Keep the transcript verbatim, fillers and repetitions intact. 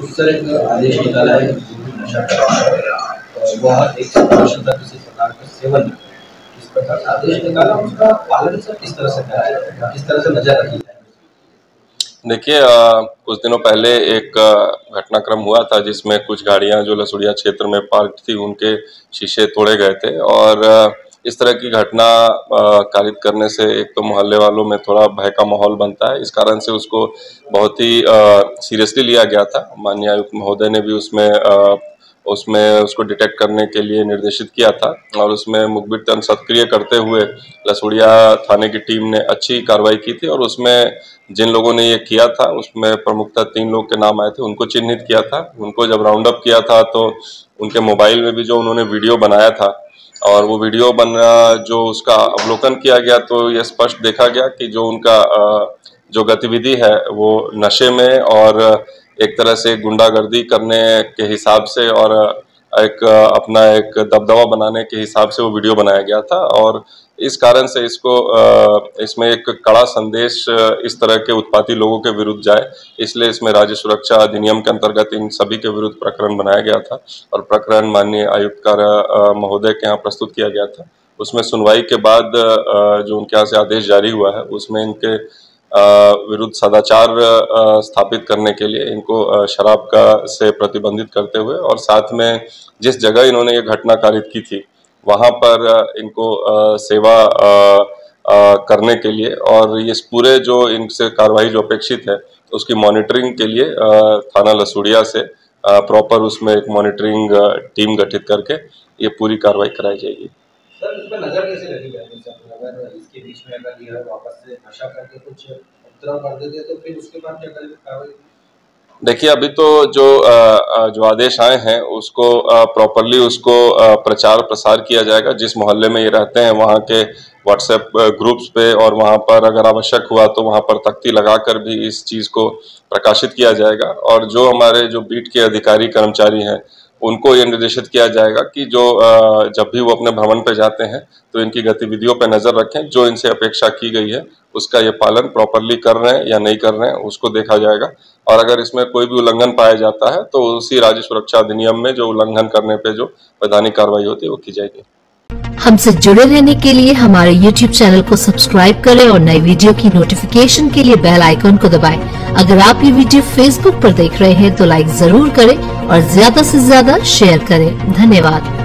उस तरह का आदेश निकाला है नशा करना वह एक संभाषण का किसी प्रकार का सेवन इस प्रकार का आदेश निकाला, उसका पालन सर किस तरह से कराया जाए, किस तरह से नजर रखी जाए? देखिए, कुछ दिनों पहले एक घटनाक्रम हुआ था जिसमें कुछ गाड़ियां जो लसुड़िया क्षेत्र में पार्क थी उनके शीशे तोड़े गए थे और इस तरह की घटना कारित करने से एक तो मोहल्ले वालों में थोड़ा भय का माहौल बनता है। इस कारण से उसको बहुत ही सीरियसली लिया गया था। माननीय आयुक्त महोदय ने भी उसमें आ, उसमें उसको डिटेक्ट करने के लिए निर्देशित किया था और उसमें मुखबिर तंत्र सक्रिय करते हुए लसुड़िया थाने की टीम ने अच्छी कार्रवाई की थी और उसमें जिन लोगों ने ये किया था उसमें प्रमुखतः तीन लोग के नाम आए थे, उनको चिन्हित किया था। उनको जब राउंड अप किया था तो उनके मोबाइल में भी जो उन्होंने वीडियो बनाया था और वो वीडियो बना जो उसका अवलोकन किया गया तो ये स्पष्ट देखा गया कि जो उनका जो गतिविधि है वो नशे में और एक तरह से गुंडागर्दी करने के हिसाब से और एक अपना एक दबदबा बनाने के हिसाब से वो वीडियो बनाया गया था और इस कारण से इसको इसमें एक कड़ा संदेश इस तरह के उत्पाती लोगों के विरुद्ध जाए, इसलिए इसमें राज्य सुरक्षा अधिनियम के अंतर्गत इन सभी के विरुद्ध प्रकरण बनाया गया था और प्रकरण माननीय आयुक्त कार्य महोदय के यहाँ प्रस्तुत किया गया था। उसमें सुनवाई के बाद जो उनके यहाँ से आदेश जारी हुआ है उसमें इनके विरुद्ध सदाचार स्थापित करने के लिए इनको शराब का से प्रतिबंधित करते हुए और साथ में जिस जगह इन्होंने ये घटना कारित की थी वहाँ पर इनको सेवा करने के लिए और ये पूरे जो इनसे कार्रवाई जो अपेक्षित है उसकी मॉनिटरिंग के लिए थाना लसुड़िया से प्रॉपर उसमें एक मॉनिटरिंग टीम गठित करके ये पूरी कार्रवाई कराई जाएगी। सर, इस पर नजर कैसे रखी जाएगी? अगर इसके बीच में अगर ये वापस से नशा करके कुछ उपद्रव कर देते तो फिर उसके बाद क्या करेंगे कार्रवाई? देखिए, अभी तो जो जो आदेश आए हैं उसको प्रॉपरली उसको प्रचार प्रसार किया जाएगा। जिस मोहल्ले में ये रहते हैं वहाँ के व्हाट्सएप ग्रुप्स पे और वहाँ पर अगर आवश्यक हुआ तो वहाँ पर तख्ती लगाकर भी इस चीज़ को प्रकाशित किया जाएगा और जो हमारे जो बीट के अधिकारी कर्मचारी हैं उनको ये निर्देशित किया जाएगा कि जो जब भी वो अपने भ्रमण पे जाते हैं तो इनकी गतिविधियों पे नज़र रखें, जो इनसे अपेक्षा की गई है उसका ये पालन प्रॉपरली कर रहे हैं या नहीं कर रहे हैं उसको देखा जाएगा और अगर इसमें कोई भी उल्लंघन पाया जाता है तो उसी राज्य सुरक्षा अधिनियम में जो उल्लंघन करने पे जो वैधानिक कार्रवाई होती है वो की जाएगी। हमसे जुड़े रहने के लिए हमारे यूट्यूब चैनल को सब्सक्राइब करें और नई वीडियो की नोटिफिकेशन के लिए बेल आइकन को दबाएं। अगर आप ये वीडियो फेसबुक पर देख रहे हैं तो लाइक जरूर करें और ज्यादा से ज्यादा शेयर करें। धन्यवाद।